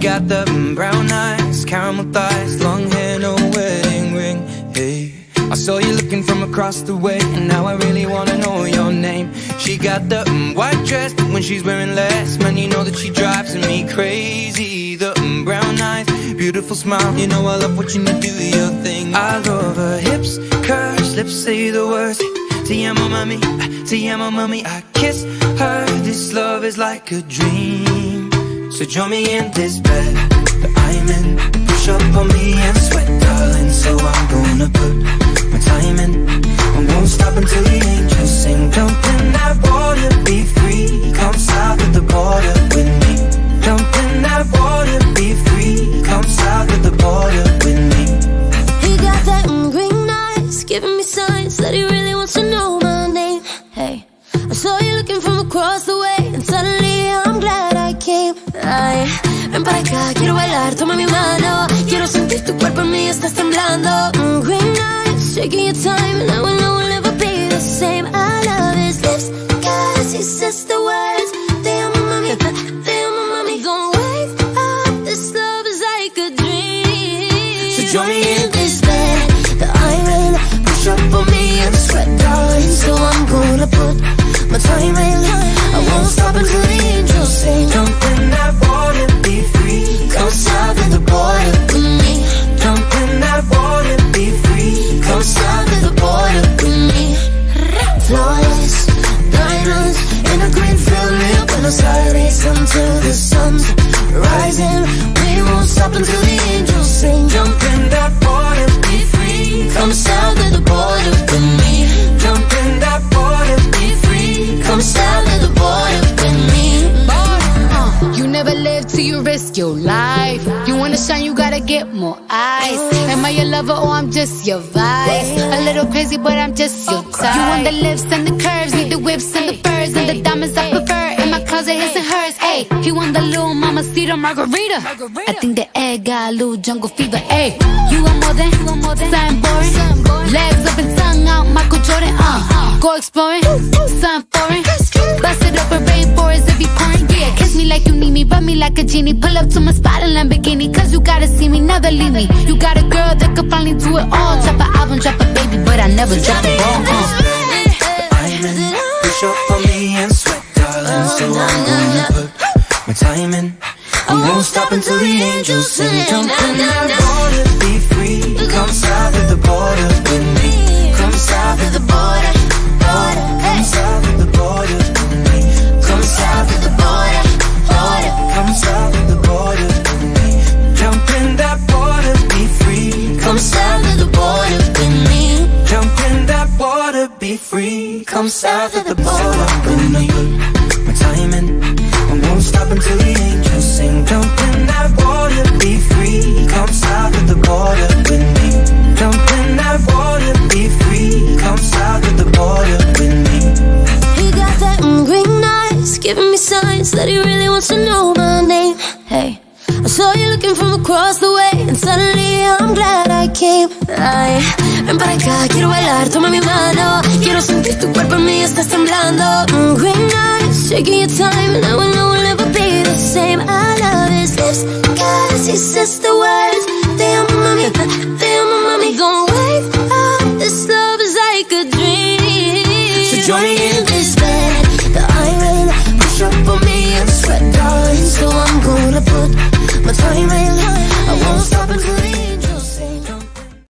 got the brown eyes, caramel thighs, long hair, no wedding ring. Hey, I saw you looking from across the way, and now I really wanna know your name. She got the white dress, but when she's wearing less, man, you know that she drives me crazy. The brown eyes, beautiful smile, you know I love watching you do your thing. I love her hips, curves, lips say the words. Te amo mami, te amo mami. I kiss her, this love is like a dream. So join me in this bed that I'm in. Push up on me and sweat, darling. So I'm gonna put my time in. I won't stop until the angels sing. Jump in that water, be free. Come south of the border with me. Jump in that water, be free. Come south of the border with me. He got that green eyes, giving me signs that he really wants to know my name. Hey, I saw you looking from across the way, and suddenly I'm glad I came. Ay, ven para acá, quiero bailar, toma mi mano. Quiero sentir tu cuerpo en mí, estás temblando. Green eyes, shaking your time, and I will know we'll never be the same. I love his lips, cause he says the words. Te amo mami, te amo mami. Don't wake up, this love is like a dream. So join me in this bed that I'm in. Push up on me and sweat, darling. So I'm gonna put my time in. I won't stop until the angels sing. Jump in that water, be free. Come south of the border with me. Jump in that water, be free. Come south of the border with me. Flawless diamonds in a green field near Buenos Aires until the sun's rising. We won't stop until the angels sing. Jump in that water, be free. Come south of the border with me. Jump in that water, be free. Come south of the border with me. You never live till you risk your life. You wanna shine, you gotta get more eyes. Am I your lover or I'm just your vibe? A little crazy, but I'm just your type. You want the lips and the curves, need the whips and the furs and the diamonds I prefer. In my closet, his and hers. Ayy, he want the little mamacita margarita. I think the egg got a little jungle fever. Ayy, you want more than something boring. Legs up and tongue out, Michael Jordan. Go exploring, something foreign. Bust it up and rainforest if you pouring. Yeah, kiss me like you need me, rub me like a genie. Pull up to my spot in Lamborghini, cause you gotta see me, never leave me. You got a girl that could finally do it all. Drop an album, drop a baby, but I never drop a ball. I'm in, push up on me and sweat, darling. So I'm gonna put my time in. I won't stop until the angels sing. Jump in that water, be free. Come south of the border with me. Come south of the border, border. Come south of the border with me. Come south of the border, border. Come south of the border with me. Jump in that water, be free. Come south of the border with me. Jump in that water, be free. Come south of the border. So I'm gonna put my time in. I won't stop until the angels sing. Jump in that water, be free. Come south of the border with me. Jump in that water, be free. Come south of the border with me. He got that green eyes, giving me signs that he really wants to know my name. Hey, I saw you looking from across the way, and suddenly I'm glad I came. Ay, ven para acá, quiero bailar, toma mi mano. Quiero sentir tu cuerpo en mí, estás temblando. Green eyes, shaking your time, and I will know we'll never be the same. I love his lips, cause he says the words. Te amo mami, te amo mami. Don't wake up, this love is like a dream. So join me in this